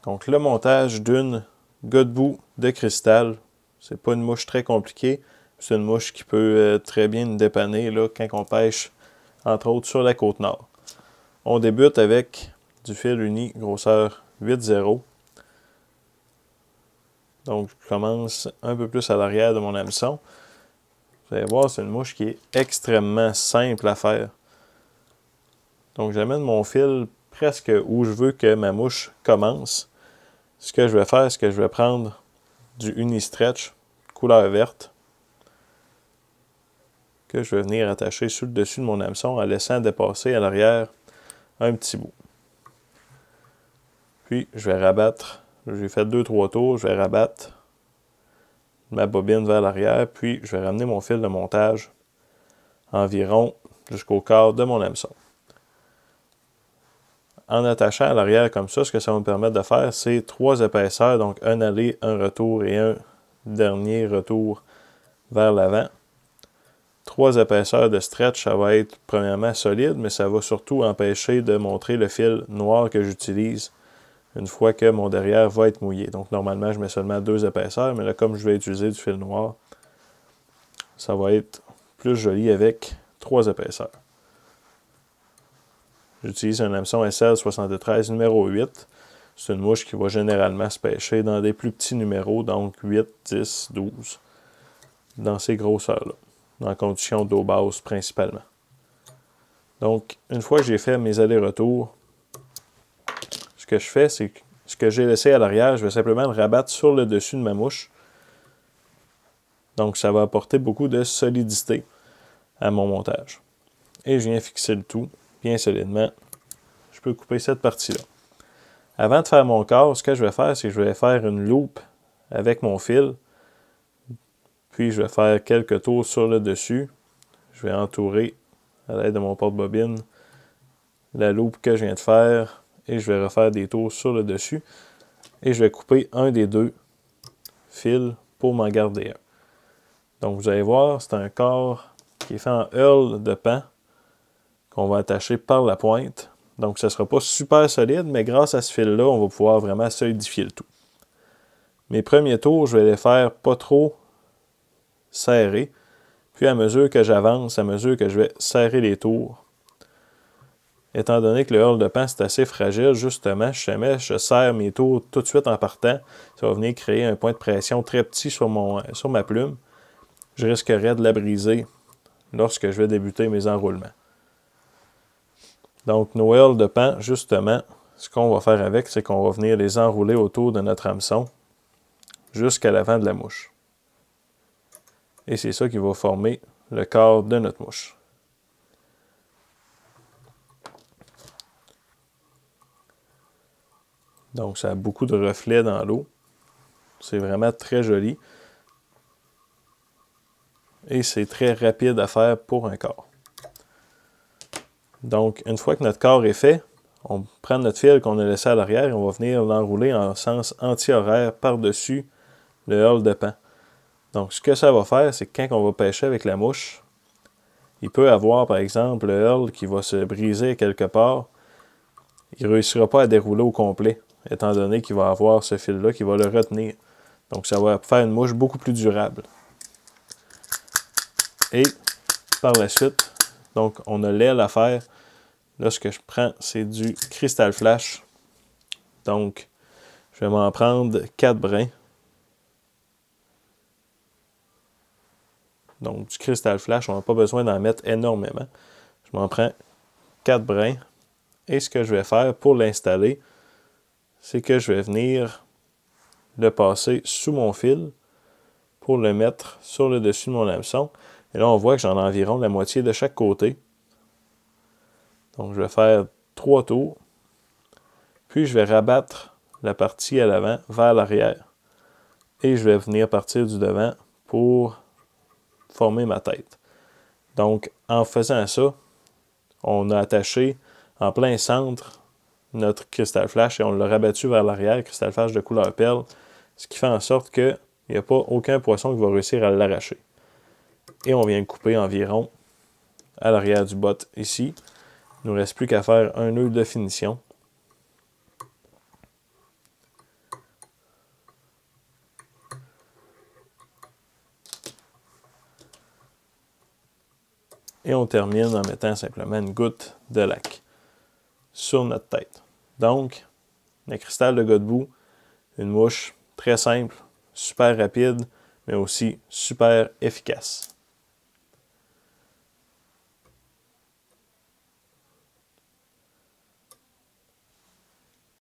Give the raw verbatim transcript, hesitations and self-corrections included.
Donc le montage d'une godebout de cristal, c'est pas une mouche très compliquée, c'est une mouche qui peut euh, très bien nous dépanner là, quand on pêche, entre autres sur la côte nord. On débute avec du fil uni grosseur huit zéro. Donc je commence un peu plus à l'arrière de mon hameçon. Vous allez voir, c'est une mouche qui est extrêmement simple à faire. Donc j'amène mon fil presque où je veux que ma mouche commence. Ce que je vais faire, c'est que je vais prendre du uni-stretch couleur verte que je vais venir attacher sur le dessus de mon hameçon en laissant dépasser à l'arrière un petit bout. Puis je vais rabattre, j'ai fait deux trois tours, je vais rabattre ma bobine vers l'arrière, puis je vais ramener mon fil de montage environ jusqu'au quart de mon hameçon. En attachant à l'arrière comme ça, ce que ça va me permettre de faire, c'est trois épaisseurs, donc un aller, un retour et un dernier retour vers l'avant. Trois épaisseurs de stretch, ça va être premièrement solide, mais ça va surtout empêcher de montrer le fil noir que j'utilise une fois que mon derrière va être mouillé. Donc normalement, je mets seulement deux épaisseurs, mais là, comme je vais utiliser du fil noir, ça va être plus joli avec trois épaisseurs. J'utilise un hameçon S L soixante-treize numéro huit. C'est une mouche qui va généralement se pêcher dans des plus petits numéros, donc huit, dix, douze, dans ces grosseurs-là, en conditions d'eau basse principalement. Donc, une fois que j'ai fait mes allers-retours, ce que je fais, c'est que ce que j'ai laissé à l'arrière, je vais simplement le rabattre sur le dessus de ma mouche. Donc, ça va apporter beaucoup de solidité à mon montage. Et je viens fixer le tout bien solidement. Je peux couper cette partie-là. Avant de faire mon corps, ce que je vais faire, c'est que je vais faire une loupe avec mon fil. Puis je vais faire quelques tours sur le dessus. Je vais entourer à l'aide de mon porte-bobine la loupe que je viens de faire. Et je vais refaire des tours sur le dessus. Et je vais couper un des deux fils pour m'en garder un. Donc vous allez voir, c'est un corps qui est fait en hurle de pan qu'on va attacher par la pointe. Donc, ça ne sera pas super solide, mais grâce à ce fil-là, on va pouvoir vraiment solidifier le tout. Mes premiers tours, je vais les faire pas trop serrés. Puis, à mesure que j'avance, à mesure que je vais serrer les tours, étant donné que le hurle de pan, c'est assez fragile, justement, si jamais je serre mes tours tout de suite en partant, ça va venir créer un point de pression très petit sur, mon, sur ma plume. Je risquerais de la briser lorsque je vais débuter mes enroulements. Donc, nos hurles de pan, justement, ce qu'on va faire avec, c'est qu'on va venir les enrouler autour de notre hameçon jusqu'à l'avant de la mouche. Et c'est ça qui va former le corps de notre mouche. Donc, ça a beaucoup de reflets dans l'eau. C'est vraiment très joli. Et c'est très rapide à faire pour un corps. Donc, une fois que notre corps est fait, on prend notre fil qu'on a laissé à l'arrière et on va venir l'enrouler en sens anti-horaire par-dessus le hurle de pan. Donc, ce que ça va faire, c'est que quand on va pêcher avec la mouche, il peut avoir, par exemple, le hurle qui va se briser quelque part. Il ne réussira pas à dérouler au complet, étant donné qu'il va avoir ce fil-là qui va le retenir. Donc, ça va faire une mouche beaucoup plus durable. Et, par la suite, donc, on a l'aile à faire. Là, ce que je prends, c'est du cristal flash. Donc, je vais m'en prendre quatre brins. Donc, du cristal flash, on n'a pas besoin d'en mettre énormément. Je m'en prends quatre brins. Et ce que je vais faire pour l'installer, c'est que je vais venir le passer sous mon fil pour le mettre sur le dessus de mon hameçon. Et là, on voit que j'en ai environ la moitié de chaque côté. Donc, je vais faire trois tours. Puis, je vais rabattre la partie à l'avant vers l'arrière. Et je vais venir partir du devant pour former ma tête. Donc, en faisant ça, on a attaché en plein centre notre cristal flash et on l'a rabattu vers l'arrière, cristal flash de couleur perle, ce qui fait en sorte qu'il n'y a pas aucun poisson qui va réussir à l'arracher. Et on vient couper environ à l'arrière du bot ici. Il ne nous reste plus qu'à faire un nœud de finition. Et on termine en mettant simplement une goutte de lac sur notre tête. Donc, le cristal de Godbout, une mouche très simple, super rapide, mais aussi super efficace.